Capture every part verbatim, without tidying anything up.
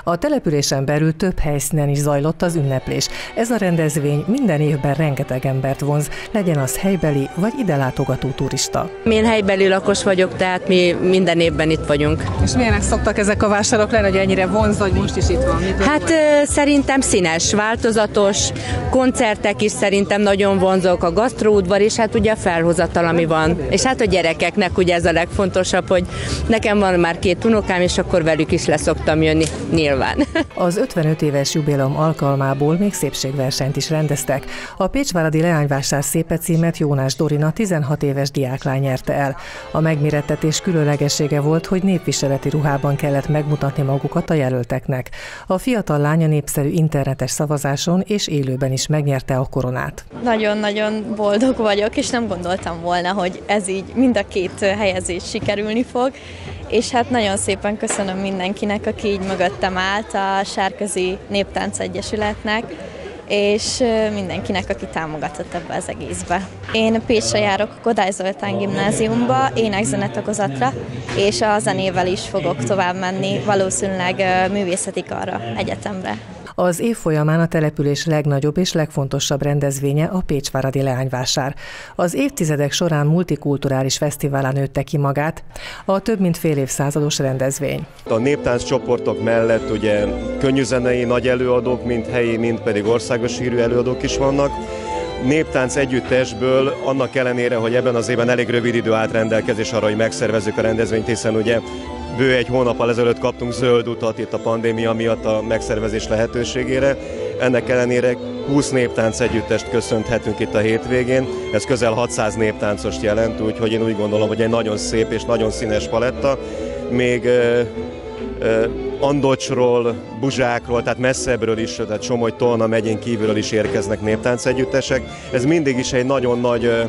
A településen belül több helyszínen is zajlott az ünneplés. Ez a rendezvény minden évben rengeteg embert vonz, legyen az helybeli vagy ide látogató turista. Én helybeli lakos vagyok, tehát mi minden évben itt vagyunk. És milyenek szoktak ezek a vásárok lenni, hogy ennyire vonz, vagy most is itt van? Mit hát ö, szerintem színes, változatos, koncertek is szerintem nagyon vonzók, a gasztróudvar, és hát ugye a felhozatal, ami van. És hát a gyerekeknek ugye ez a legfontosabb, hogy nekem van már két unokám, és akkor velük is leszoktam jönni, nyilván. Az ötvenöt éves jubileum alkalmából még szépségversenyt is rendeztek. A Pécsváradi Leányvásár szépe címet Jónás Dorina tizenhat éves diáklány nyerte el. A megmérettetés különlegessége volt, hogy népviseleti ruhában kellett megmutatni magukat a jelölteknek. A fiatal lánya népszerű internetes szavazáson és élőben is megnyerte a koronát. Nagyon-nagyon boldog vagyok, és nem gondoltam volna, hogy ez így mind a két helyezés sikerülni fog. És hát nagyon szépen köszönöm mindenkinek, aki így mögöttem állt, a Sárközi Néptánc Egyesületnek, és mindenkinek, aki támogatott ebbe az egészbe. Én Pécsre járok a Kodály Zoltán gimnáziumba, ének-zenetagozatra, és a zenével is fogok tovább menni, valószínűleg művészeti karra egyetemre. Az év folyamán a település legnagyobb és legfontosabb rendezvénye a Pécsváradi Leányvásár. Az évtizedek során multikulturális fesztiválán nőtte ki magát a több mint fél évszázados rendezvény. A néptánc csoportok mellett ugye könnyűzenei nagy előadók, mind helyi, mind pedig országos hírű előadók is vannak. Néptánc együttesből annak ellenére, hogy ebben az évben elég rövid idő állt rendelkezés arra, hogy megszervezzük a rendezvényt, hiszen ugye bő egy hónappal ezelőtt kaptunk zöld utat itt a pandémia miatt a megszervezés lehetőségére. Ennek ellenére húsz néptánc együttest köszönhetünk itt a hétvégén. Ez közel hatszáz néptáncost jelent, úgyhogy én úgy gondolom, hogy egy nagyon szép és nagyon színes paletta. Még uh, uh, Andocsról, Buzsákról, tehát messzebbről is, tehát Somogy-Tolna megyén kívülről is érkeznek néptánc együttesek. Ez mindig is egy nagyon nagy uh,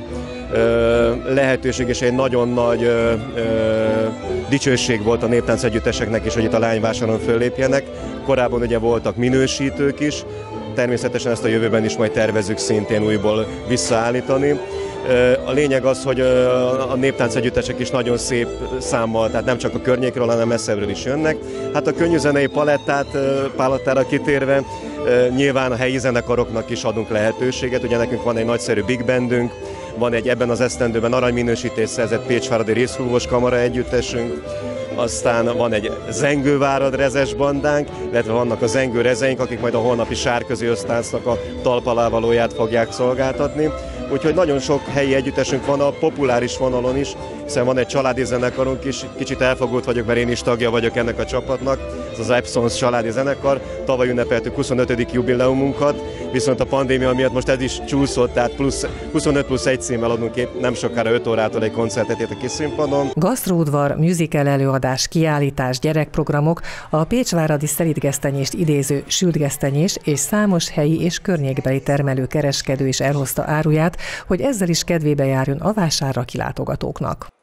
lehetőség és egy nagyon nagy ö, ö, dicsőség volt a néptánc együtteseknek is, hogy itt a Leányvásáron föllépjenek. Korábban ugye voltak minősítők is, természetesen ezt a jövőben is majd tervezzük szintén újból visszaállítani. A lényeg az, hogy a néptánc együttesek is nagyon szép számmal, tehát nem csak a környékről, hanem messzebbről is jönnek. Hát a könnyűzenei palettát, palettára kitérve, nyilván a helyi zenekaroknak is adunk lehetőséget. Ugye nekünk van egy nagyszerű big bandünk, van egy ebben az esztendőben aranyminősítést szerzett Pécsváradi Részfúvós Kamara együttesünk, aztán van egy zengővárad rezes bandánk, illetve vannak a zengő rezeink, akik majd a holnapi Sárközi Ösztáncnak a talpalávalóját fogják szolgáltatni. Úgyhogy nagyon sok helyi együttesünk van a populáris vonalon is, hiszen van egy családi zenekarunk is, kicsit elfogult vagyok, mert én is tagja vagyok ennek a csapatnak, ez az Epsons családi zenekar. Tavaly ünnepeltük huszonötödik jubileumunkat, viszont a pandémia miatt most ez is csúszott, tehát plusz, huszonöt plusz egy címmel adunk itt nem sokára öt órától egy koncertet itt a Kiszínpadon. Gasztróudvar, musical előadás, kiállítás, gyerekprogramok, a pécsváradi szelídgesztenyést idéző sültgesztenyés és számos helyi és környékbeli termelő kereskedő is elhozta áruját, hogy ezzel is kedvébe járjon a vásárra kilátogatóknak.